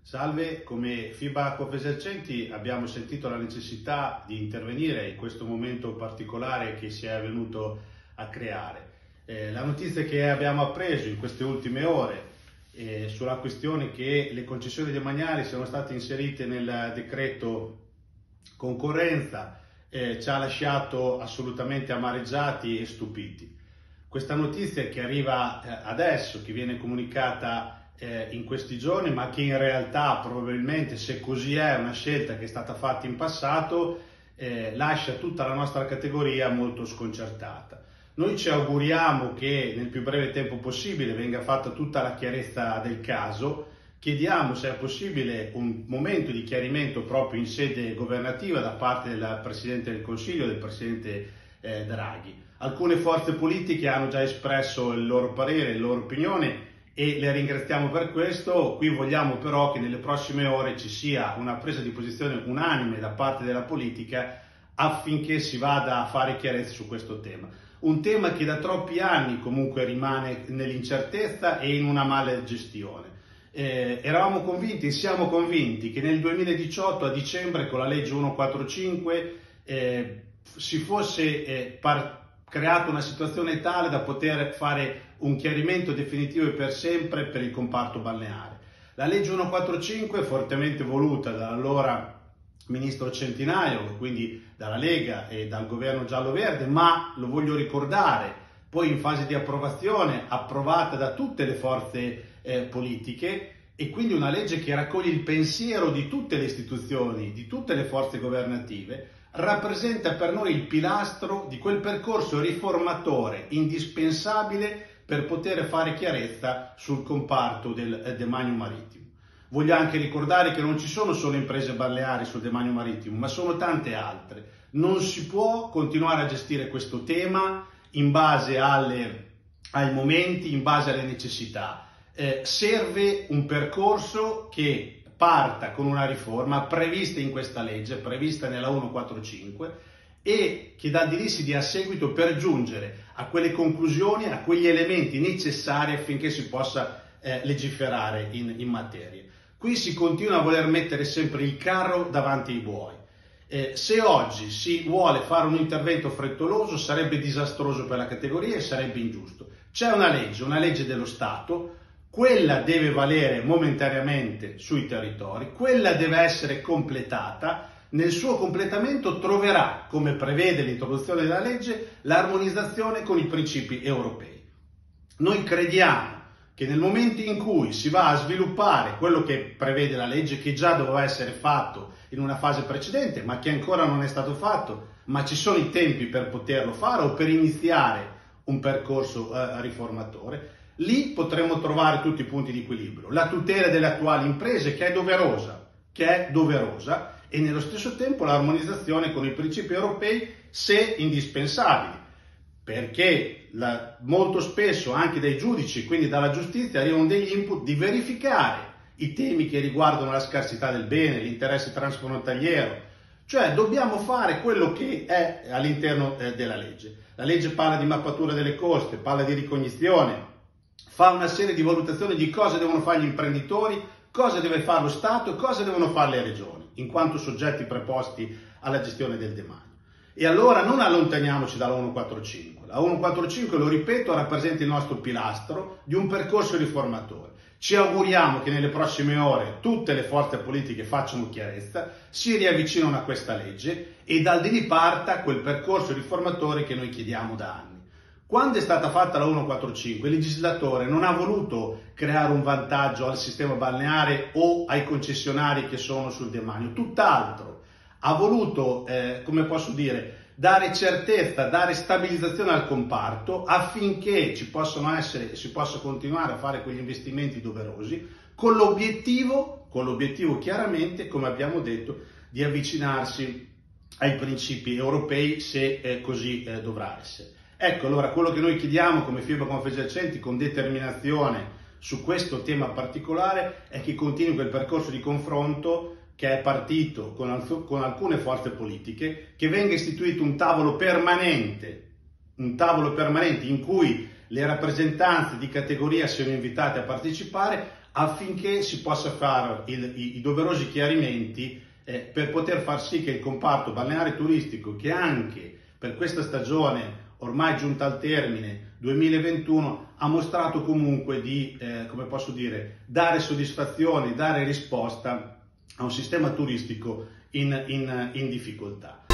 Salve, come FIBA Confesercenti abbiamo sentito la necessità di intervenire in questo momento particolare che si è venuto a creare. La notizia che abbiamo appreso in queste ultime ore sulla questione che le concessioni demaniali siano state inserite nel decreto concorrenza ci ha lasciato assolutamente amareggiati e stupiti. Questa notizia che arriva adesso, che viene comunicata in questi giorni, ma che in realtà probabilmente, se così è una scelta che è stata fatta in passato, lascia tutta la nostra categoria molto sconcertata. Noi ci auguriamo che nel più breve tempo possibile venga fatta tutta la chiarezza del caso. Chiediamo, se è possibile, un momento di chiarimento proprio in sede governativa da parte del Presidente del Consiglio, del Presidente Draghi. Alcune forze politiche hanno già espresso il loro parere, la loro opinione, e le ringraziamo per questo. Qui vogliamo però che nelle prossime ore ci sia una presa di posizione unanime da parte della politica affinché si vada a fare chiarezza su questo tema. Un tema che da troppi anni comunque rimane nell'incertezza e in una mala gestione. Eravamo convinti e siamo convinti che nel 2018 a dicembre con la legge 145 si fosse creata una situazione tale da poter fare un chiarimento definitivo e per sempre per il comparto balneare. La legge 145, fortemente voluta dall'allora ministro Centinaio, quindi dalla Lega e dal governo giallo-verde, ma lo voglio ricordare, poi in fase di approvazione, approvata da tutte le forze politiche, e quindi una legge che raccoglie il pensiero di tutte le istituzioni, di tutte le forze governative, rappresenta per noi il pilastro di quel percorso riformatore indispensabile per poter fare chiarezza sul comparto del demanio marittimo. Voglio anche ricordare che non ci sono solo imprese balneari sul demanio marittimo, ma sono tante altre. Non si può continuare a gestire questo tema in base ai momenti, in base alle necessità. Serve un percorso che parta con una riforma prevista in questa legge, prevista nella 145, e che da di lì si dia seguito per giungere a quelle conclusioni, a quegli elementi necessari affinché si possa legiferare in materia. Qui si continua a voler mettere sempre il carro davanti ai buoi. Se oggi si vuole fare un intervento frettoloso sarebbe disastroso per la categoria e sarebbe ingiusto. C'è una legge dello Stato. Quella deve valere momentaneamente sui territori, quella deve essere completata. Nel suo completamento troverà, come prevede l'introduzione della legge, l'armonizzazione con i principi europei. Noi crediamo che nel momento in cui si va a sviluppare quello che prevede la legge, che già doveva essere fatto in una fase precedente, ma che ancora non è stato fatto, ma ci sono i tempi per poterlo fare o per iniziare un percorso riformatore, lì potremo trovare tutti i punti di equilibrio. La tutela delle attuali imprese, che è doverosa, e nello stesso tempo l'armonizzazione con i principi europei, se indispensabili, perché molto spesso anche dai giudici, quindi dalla giustizia, arrivano degli input di verificare i temi che riguardano la scarsità del bene, l'interesse transfrontaliero. Cioè dobbiamo fare quello che è all'interno della legge. La legge parla di mappatura delle coste, parla di ricognizione, fa una serie di valutazioni di cosa devono fare gli imprenditori, cosa deve fare lo Stato e cosa devono fare le regioni, in quanto soggetti preposti alla gestione del demanio. E allora non allontaniamoci dalla 145. La 145, lo ripeto, rappresenta il nostro pilastro di un percorso riformatore. Ci auguriamo che nelle prossime ore tutte le forze politiche facciano chiarezza, si riavvicinano a questa legge e da lì parta quel percorso riformatore che noi chiediamo da anni. Quando è stata fatta la 145, il legislatore non ha voluto creare un vantaggio al sistema balneare o ai concessionari che sono sul demanio, tutt'altro. Ha voluto, dare certezza, dare stabilizzazione al comparto affinché si possa continuare a fare quegli investimenti doverosi con l'obiettivo chiaramente, come abbiamo detto, di avvicinarsi ai principi europei se così dovrà essere. Ecco, allora quello che noi chiediamo come FIBA Confesercenti con determinazione su questo tema particolare è che continui quel percorso di confronto che è partito con alcune forze politiche, che venga istituito un tavolo permanente in cui le rappresentanze di categoria siano invitate a partecipare affinché si possa fare i doverosi chiarimenti per poter far sì che il comparto balneare turistico, che anche per questa stagione ormai giunta al termine 2021, ha mostrato comunque di, come posso dire, dare soddisfazione, dare risposta a un sistema turistico in difficoltà.